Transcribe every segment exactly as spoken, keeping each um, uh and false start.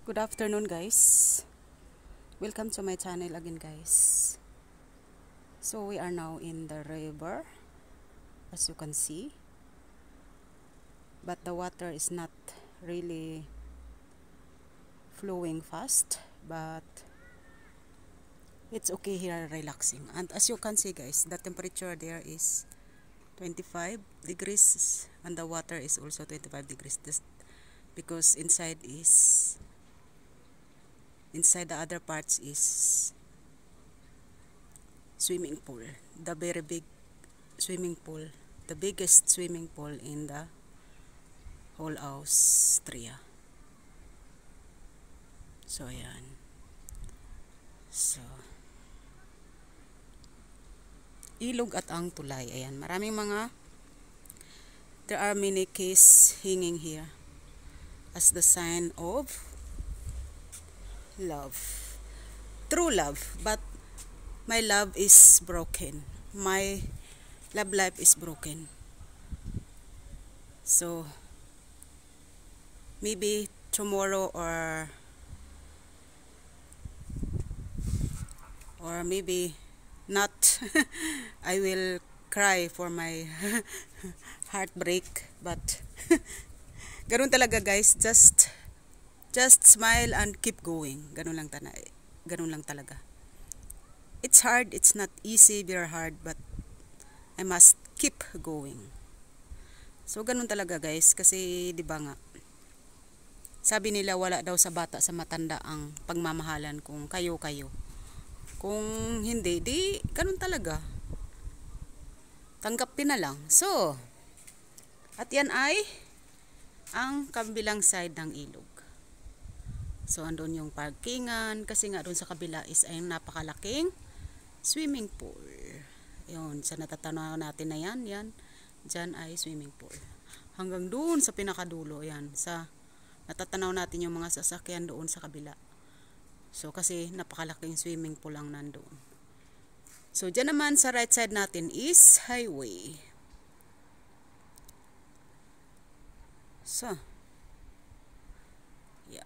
Good afternoon, guys. Welcome to my channel again, guys. So we are now in the river, as you can see, but the water is not really flowing fast, but it's okay here, relaxing. And as you can see, guys, the temperature there is twenty-five degrees and the water is also twenty-five degrees, just because inside is inside the other parts is swimming pool, the very big swimming pool, the biggest swimming pool in the whole Austria. So ayan, so ilog at ang tulay. Ayan, maraming mga, there are many keys hanging here as the sign of love, true love. But my love is broken, my love life is broken. So maybe tomorrow or or maybe not I will cry for my heartbreak, but ganun talaga, guys. Just just smile and keep going. Ganun lang tana ganun lang talaga. It's hard, it's not easy, very hard, but I must keep going. So ganun talaga, guys, kasi 'di ba nga, sabi nila wala daw sa bata sa matanda ang pagmamahalan kung kayo-kayo. Kung hindi, di ganun talaga. Tanggapin na lang. So, at yan ay ang kabilang side ng ilog. So, andun yung parkingan, kasi nga doon sa kabila is ay napakalaking swimming pool. Yun, sa natatanaw natin na yan, yan, dyan ay swimming pool. Hanggang doon sa pinakadulo, yan, sa natatanaw natin yung mga sasakyan doon sa kabila. So, kasi napakalaking swimming pool lang nandoon. So, dyan naman sa right side natin is highway. So, yeah.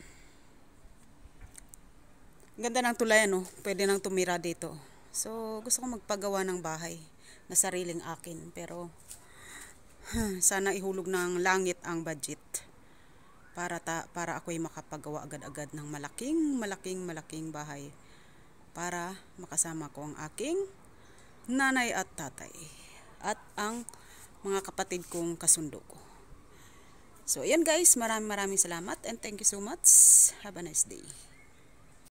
Ganda ng tulay, ano? Pwede nang tumira dito. So, gusto ko magpagawa ng bahay na sariling akin. Pero, huh, sana ihulog ng langit ang budget para ta para ako'y makapagawa agad-agad ng malaking malaking malaking bahay para makasama ko ang aking nanay at tatay at ang mga kapatid kong kasundo ko. So ayan, guys, maraming maraming salamat and thank you so much. Have a nice day.